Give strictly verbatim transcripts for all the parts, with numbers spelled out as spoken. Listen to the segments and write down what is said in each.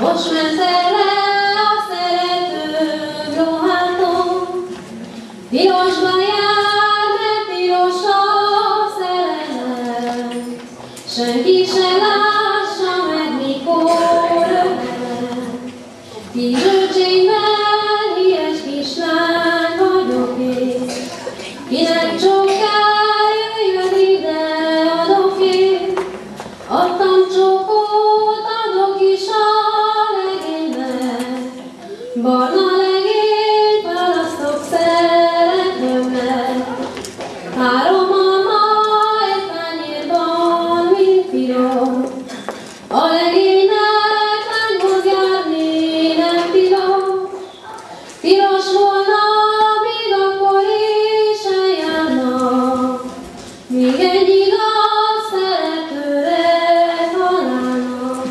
Most ment erre a szeretőm rohantom, pirosban jár, mert piros a szerelem. Senki se lássa meg, mikor ötlen. Kis zöldségben híres kislány vagyok én, kinek csak kell, jöjjön ide, adok én. Adtam csokot, adok is a legénynek, barna legényt választok szeretőmmel. Három alma egy tányérban, mint piros, a legénynek lányhoz járni nem tilos. Piros volna, még akkor is eljárna, míg egy igaz szeretőre találna.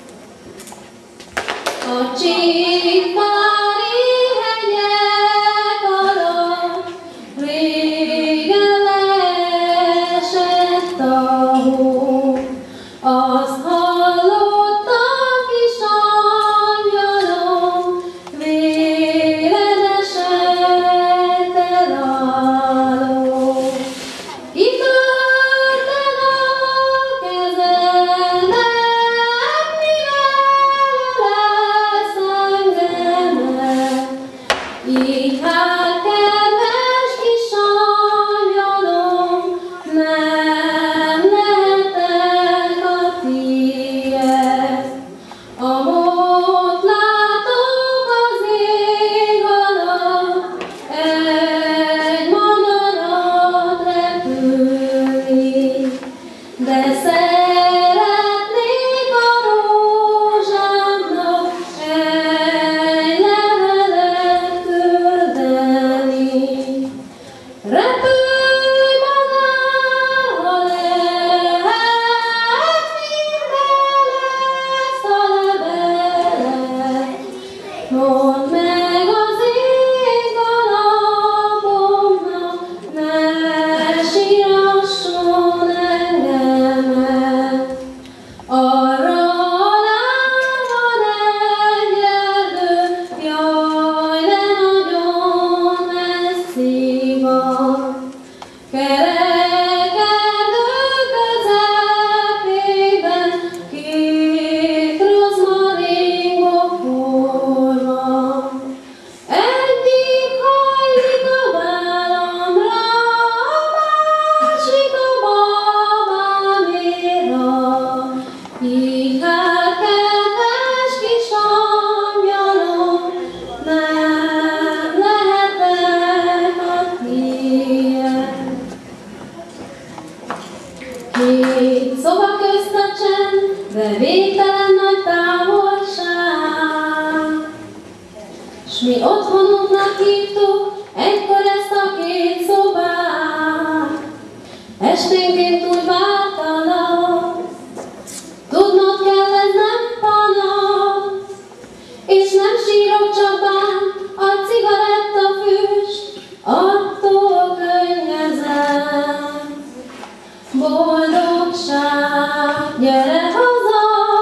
A csíkvári hegyek alatt régen leesett a hó. Azt hallottam, kis angyalom, véled esett el a ló. Kitörted a kezemet, mivel ölelsz engemet. Így hát, kedves kis angyalom, nem lehetek a tiéd. Amott látok az ég alatt, egy madarat repülni, de szeretnék a rózsámnak egy levelet küldeni. Repülj, madár, ha lehet, minden lesz a levelet. Mondd meg az ég alapomnak, ne sírasson engemet. Arra alá van egy erdő, jaj, de nagyon messzi van. Kerek erdő közepében két rozmaringokor van. Egyik hajlik a vállamra, a másik a babáméra. Így hát, kedves kis angyalom, nem lehetek a tiéd. Két szoba közt a csend, de végtelen nagy távolság. S mi otthonunknak hívtuk egykor ezt a két szobát. Esténként úgy vártalak, tudnod kell, ez nem panasz, és nem sírok, csak bán a cigarettafüst, attól könnyezem. Boldogság, gyere haza,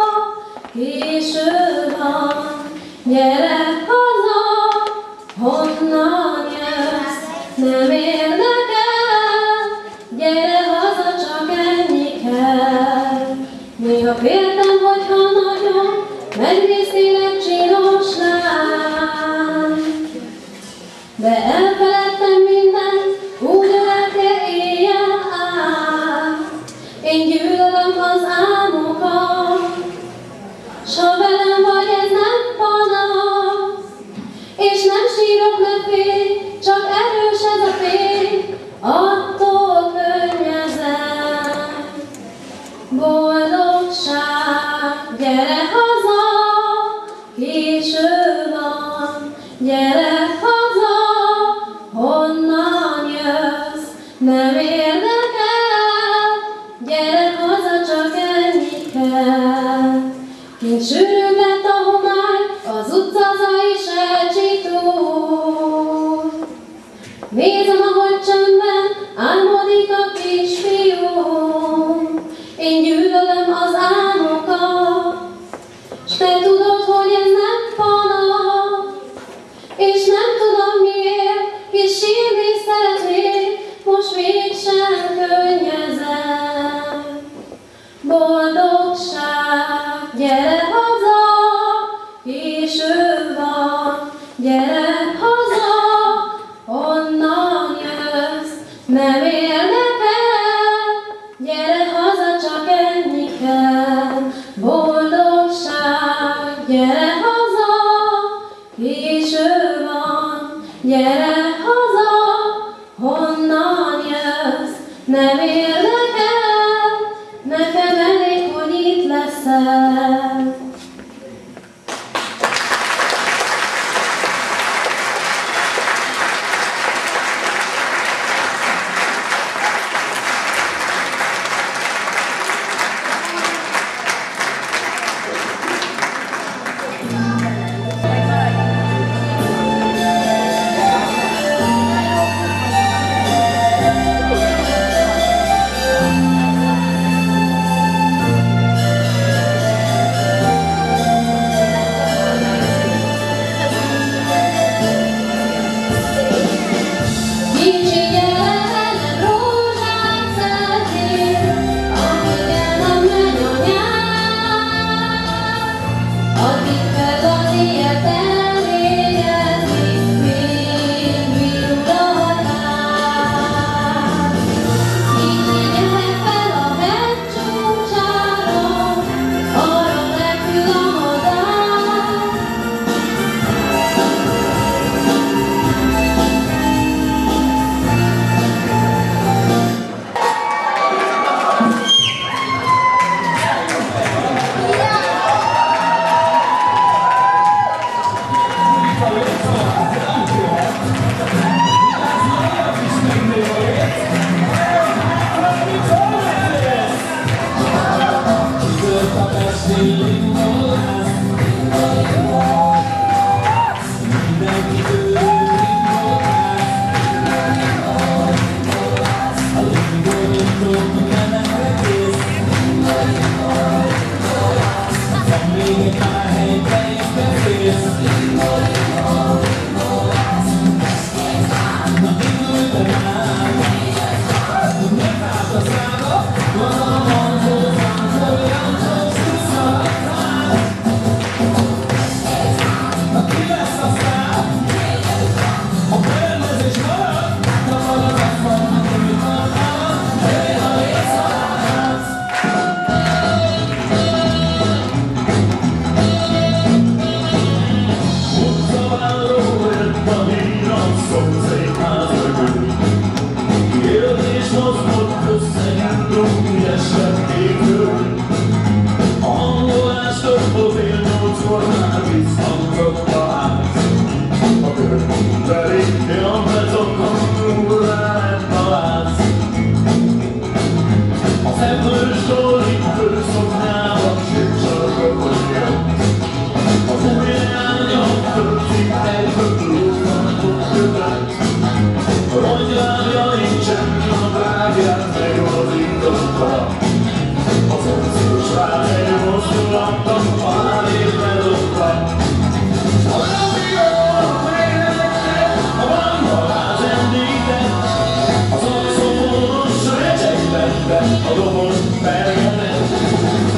késő van, gyere haza, honnan jössz, nem érdekel, gyere haza, csak ennyi kell. Néha féltem, hogyha nagyon megnéztél egy csinos lány, de elfeledtem mindent, úgy öleltél éjjel át. Én gyűlölöm az álmokat, s ha velem vagy, ez nem panasz, és nem sírok, ne félj, csak erős ez a fény, attól könnyezem. Boldogság, gyere haza, késő van, gyere haza, honnan jössz, nem érdekel, gyere haza, csak ennyi kell. Kint sűrűbb lett a homály, az utca zaj is elcsitult. Nézem, ahogy csöndben álmodik a kisfiú. Én gyűlölöm az álmokat, s te tudod, hogy boldogság, gyere haza, késő van, gyere haza, honnan jössz, nem érdekel, nekem elég, hogy itt leszel. A dobos feljelent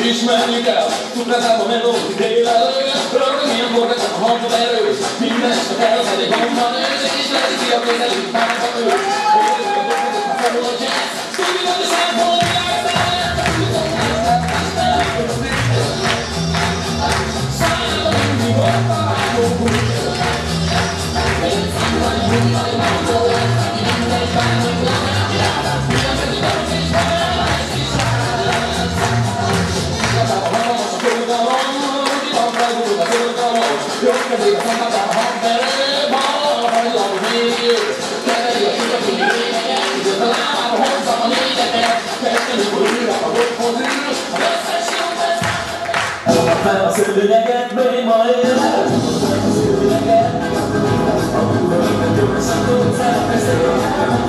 ismerni kell, cukrázám a melódi délelő, rögtön milyen borgat a hangom erős, minden este felszedi gomban ősz, és lehíti a kézelőt, márba ő. Érezzük a dolgokat, a felül a jazz, tudni van a számból a világban. Szállva mindig a párlókú. Kezébe szakadtál a hangverő, bal hajlom végül. Keverjük a sütökényi lényeket, időt a lábába hozzam a négyeket. Festenik, hogy ül a godhoz ül, az összes jó tesz. Fogad fel a szőnyeget, még ma élek. Fogad fel a szőnyeget. A kúrőket gyorsan tudsz elkezdeni.